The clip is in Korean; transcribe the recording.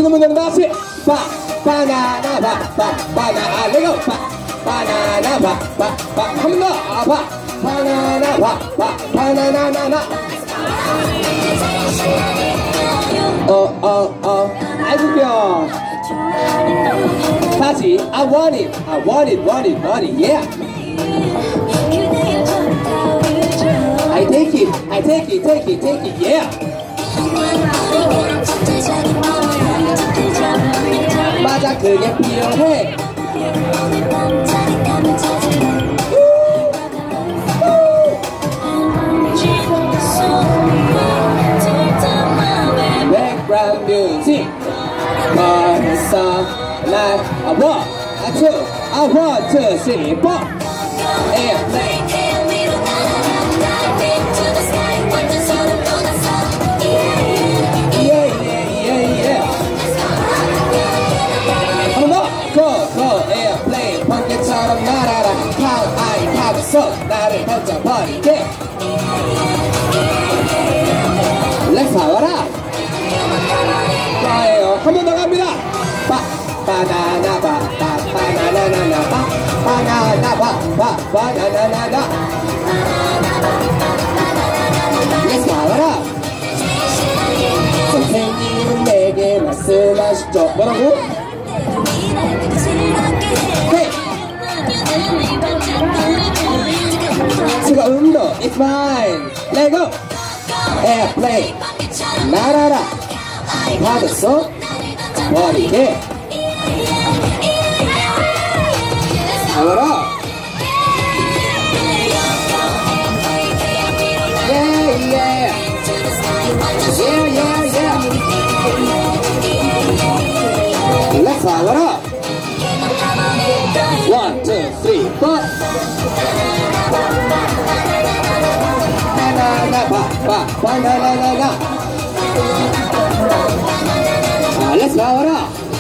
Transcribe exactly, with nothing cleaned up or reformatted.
있는 분들은 다 같이 바 바나나 바바 바나나 레고 바 바나나 바바바 한 번 더 아 바 바나나 바바 바나나나나 어어어 아이고요 다시 I want it I want it want it want it yeah I take it I take it take it take it yeah 맞아 그게 필요해 Background music 벌써 날 I want I two I want to see four airplane 번개처럼 날아라 How I have so 나를 던져버리게 Let's power up 좋아요 한 번 더 갑니다 바 바나나 바 바 바나나나나 바 바나나 바 바 바나나나나 Let's power up 선생님은 내게 말씀하시죠 뭐라고? 지가 음도 It's fine Let go Airplane 날아라 받았어 버리게 잡아라 Yeah yeah Yeah yeah yeah Let's power up One, two, three, four Banana, ba, ba, banana, na, na. Uh, let's power up